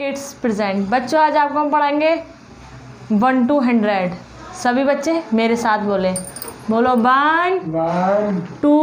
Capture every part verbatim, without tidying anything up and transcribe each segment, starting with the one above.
Kids present. बच्चों आज आपको हम पढ़ाएंगे वन टू हंड्रेड। सभी बच्चे मेरे साथ बोले बोलो one one two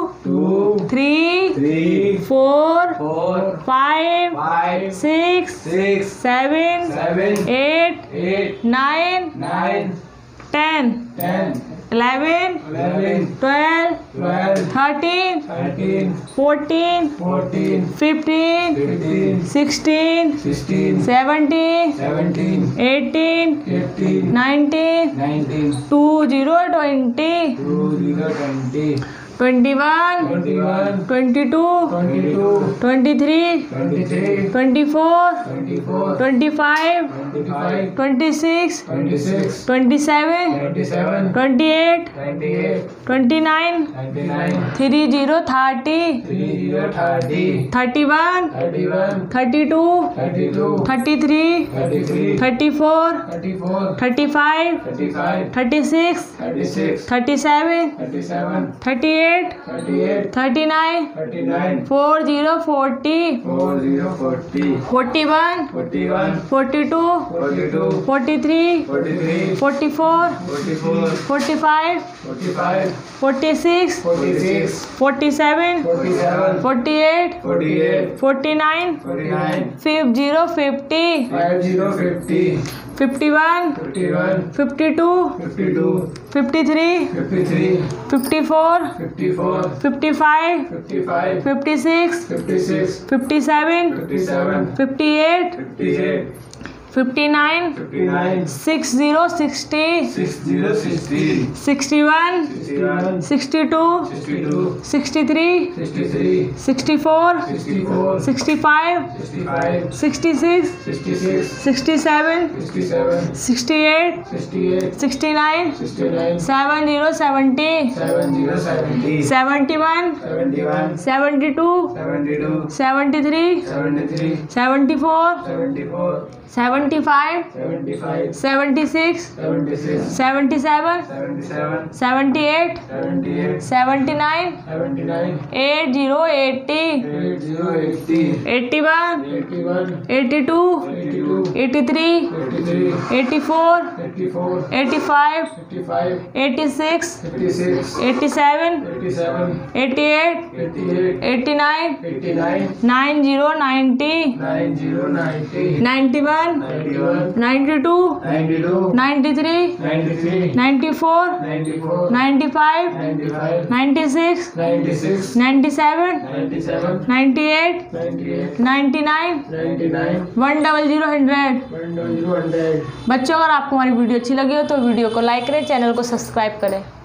to three three four four five five six six seven seven eight eight nine nine ten ten eleven eleven twelve twelve thirteen thirteen fourteen fourteen fifteen fifteen sixteen sixteen seventeen seventeen eighteen eighteen nineteen nineteen to zero twenty two zero twenty twenty one twenty one twenty two twenty two twenty three twenty three twenty four twenty four twenty five twenty five twenty six twenty six twenty seven twenty seven twenty eight twenty eight twenty nine twenty nine three zero thirty three zero thirty thirty one thirty one thirty two thirty two thirty three thirty three thirty four thirty four thirty five thirty five thirty six thirty six thirty seven thirty seven thirty eight thirty eight thirty nine thirty nine four zero forty four zero forty forty one forty one forty two forty two forty three forty three forty four forty four forty five forty five forty six forty six forty seven forty seven forty eight forty eight forty nine forty nine fifth zero fifty five zero fifty fifty one fifty one fifty to fifty to fifty three fifty three fifty four fifty four fifty five fifty five fifty six fifty six fifty seven fifty seven fifty eight fifty eight fifty nine fifty nine six zero sixty six zero sixty sixty one sixty one sixty two sixty two sixty three sixty three sixty four sixty four sixty five sixty five sixty six sixty six sixty seven sixty seven sixty eight sixty eight sixty nine sixty nine seven zero seventy seven zero seventy seventy one seventy one seventy two seventy two seventy three seventy three seventy four seventy four seventy five seventy five seventy six seventy six seventy seven seventy seven seventy eight seventy eight seventy nine seventy nine eight zero eighty eight zero eighty eighty one eighty one eighty two eighty two eighty three eighty three eighty four eighty four eighty five eighty five eighty six eighty six eighty seven eighty seven eighty eight eighty eight eighty nine eighty nine nine zero ninety nine zero ninety ninety one ninety one ninety two ninety two ninety three ninety three ninety four ninety four ninety five ninety five ninety six ninety six ninety seven ninety seven ninety eight ninety eight ninety nine ninety nine one double zero hundred. One double zero hundred. बच्चों अगर आपको हमारी video अच्छी लगी हो तो video को like करें, चैनल को सब्सक्राइब करें।